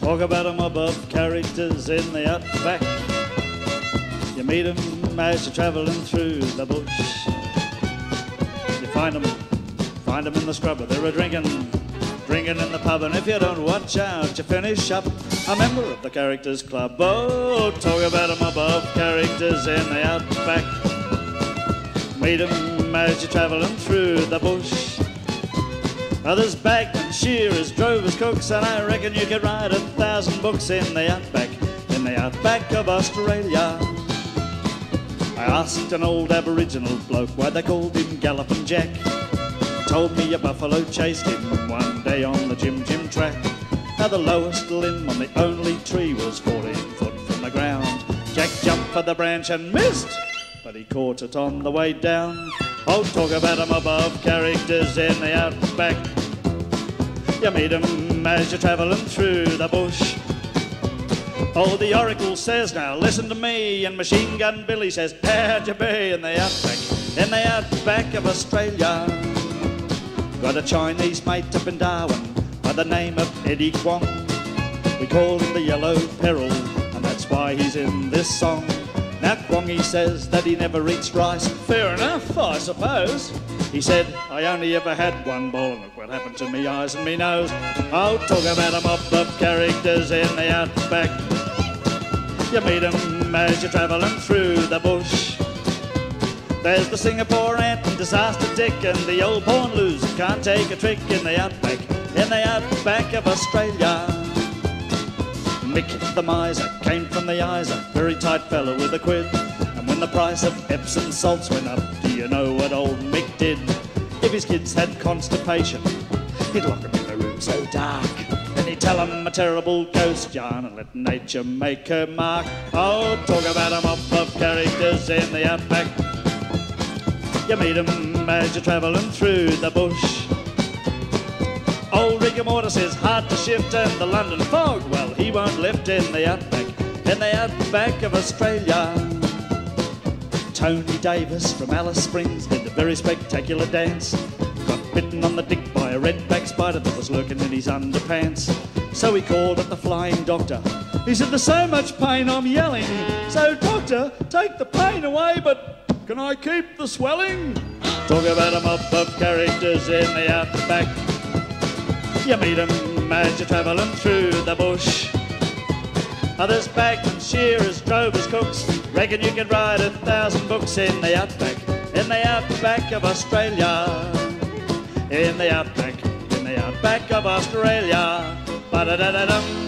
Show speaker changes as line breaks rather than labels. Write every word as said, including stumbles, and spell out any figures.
Talk about a mob of characters in the Outback. You meet them as you're travelling through the bush. You find them, find them in the scrub. They're a drinking, drinking in the pub. And if you don't watch out, you finish up a member of the Characters Club. Oh, talk about a mob of characters in the Outback. Meet them as you're travelling through the bush. Others bagmen, shearers, drovers, cooks, and I reckon you could write a thousand books in the Outback, in the Outback of Australia. I asked an old Aboriginal bloke why they called him Galloping Jack. He told me a buffalo chased him one day on the Jim Jim track. Now the lowest limb on the only tree was fourteen foot from the ground. Jack jumped for the branch and missed, but he caught it on the way down. Oh, talk about a mob of characters in the Outback. You meet them as you're travelling through the bush. Oh, the Oracle says, now listen to me, and Machine Gun Billy says, how'd you be in the Outback, in the Outback of Australia? Got a Chinese mate up in Darwin by the name of Eddie Kwong. We call him the Yellow Peril, and that's why he's in this song. Now Kwongy says that he never eats rice. Fair enough, I suppose. He said, I only ever had one ball, and look what happened to me eyes and me nose. Oh, talk about a mob of characters in the Outback. You meet them as you're travelling through the bush. There's the Singapore Ant and Disaster Dick, and the old porn loser can't take a trick in the Outback, in the Outback of Australia. Mick the miser came from the Isa, very tight fella with a quid. And when the price of Epsom salts went up, do you know what old Mick did? If his kids had constipation, he'd lock them in a room so dark. Then he'd tell them a terrible ghost yarn and let nature make her mark. Oh, talk about a mob of characters in the Outback. You meet them as you're travelling through the bush. Old rigor mortis is hard to shift, and the London fog, well, he won't lift in the Outback, in the Outback of Australia. Tony Davis from Alice Springs did a very spectacular dance. Got bitten on the dick by a redback spider that was lurking in his underpants. So he called up the flying doctor. He said, there's so much pain I'm yelling. So doctor, take the pain away, but can I keep the swelling? Talk about a mob of characters in the Outback. You meet them as you're travelling through the bush. Others bagmen, shearers, drovers, cooks. Reckon you could write a thousand books in the Outback, in the Outback of Australia. In the Outback, in the Outback of Australia. Ba-da-da-da-dum.